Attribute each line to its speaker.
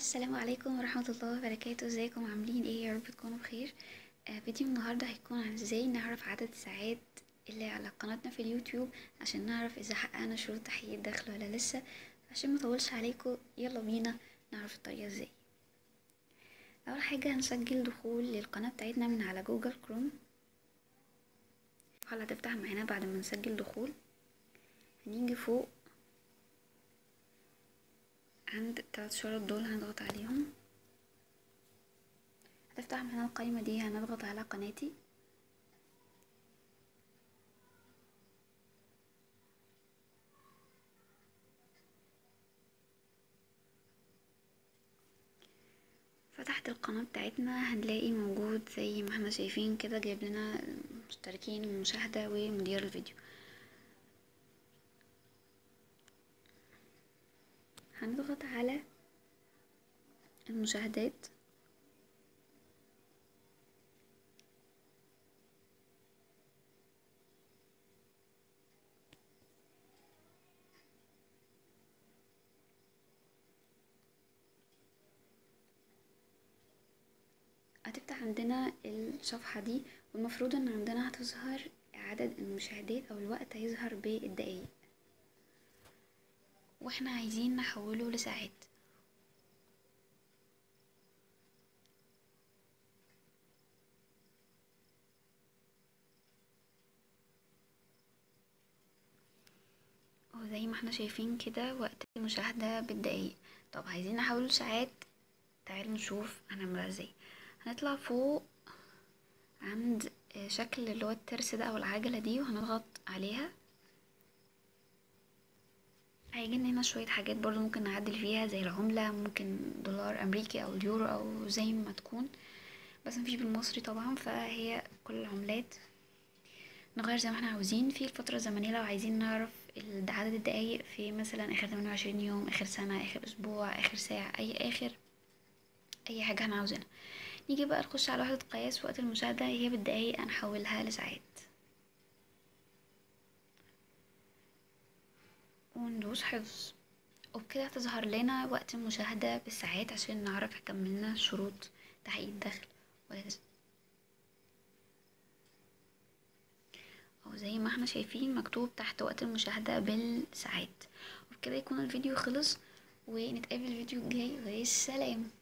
Speaker 1: السلام عليكم ورحمة الله وبركاته. ازيكم عاملين ايه؟ يا رب تكونوا بخير. فيديو النهاردة هيكون عن ازاي نعرف عدد الساعات اللي على قناتنا في اليوتيوب عشان نعرف اذا حققنا شروط تحقيق الدخل ولا لسه. عشان مطولش عليكم يلا بينا نعرف الطريقة ازاي. اول حاجة هنسجل دخول للقناة بتاعتنا من على جوجل كروم. هتفتح معانا بعد ما نسجل دخول. هنيجي فوق عند التلات شرط دول هنضغط عليهم. هتفتح معانا القائمة دي، هنضغط على قناتي. فتحت القناة بتاعتنا هنلاقي موجود زي ما احنا شايفين كده جايب لنا المشتركين والمشاهدة ومدير الفيديو. هنضغط على المشاهدات. هتفتح عندنا الصفحة دي، والمفروض ان عندنا هتظهر عدد المشاهدات او الوقت هيظهر بالدقايق، واحنا عايزين نحوله لساعات. وزي ما احنا شايفين كده وقت المشاهدة بالدقايق. طب عايزين نحوله لساعات، تعالوا نشوف هنعملها ازاي. هنطلع فوق عند شكل اللي هو الترس ده او العجلة دي وهنضغط عليها. هيجيلنا هنا شوية حاجات برضو ممكن نعدل فيها زي العملة، ممكن دولار امريكي او اليورو او زي ما تكون، بس مفيش بالمصري طبعا، فهي كل العملات نغير زي ما احنا عاوزين. في الفترة الزمنية لو عايزين نعرف عدد الدقايق في مثلا اخر 28 يوم، اخر سنة، اخر اسبوع، اخر ساعة، اي حاجة احنا عاوزينها. نيجي بقى نخش على وحدة قياس وقت المشاهدة، هي بالدقايق هنحولها لساعات وندوس حفظ. وبكده هتظهر لنا وقت المشاهدة بالساعات عشان نعرف كملنا شروط تحقيق الدخل ولا لسه. او زي ما احنا شايفين مكتوب تحت وقت المشاهدة بالساعات. وبكده يكون الفيديو خلص، ونتقابل الفيديو الجاي، والسلام.